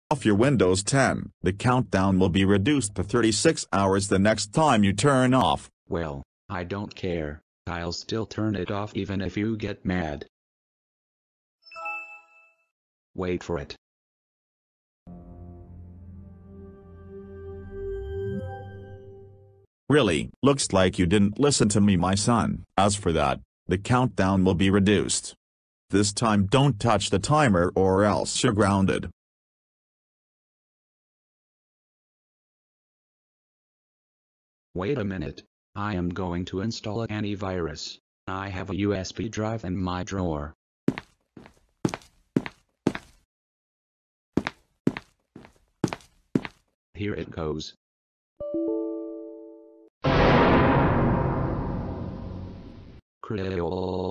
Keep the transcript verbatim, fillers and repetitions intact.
off your Windows ten. The countdown will be reduced to thirty-six hours the next time you turn off. Well, I don't care. I'll still turn it off even if you get mad. Wait for it. Really, looks like you didn't listen to me, my son. As for that, the countdown will be reduced. This time don't touch the timer or else you're grounded. Wait a minute. I am going to install an antivirus. I have a U S B drive in my drawer. Here it goes. Creole.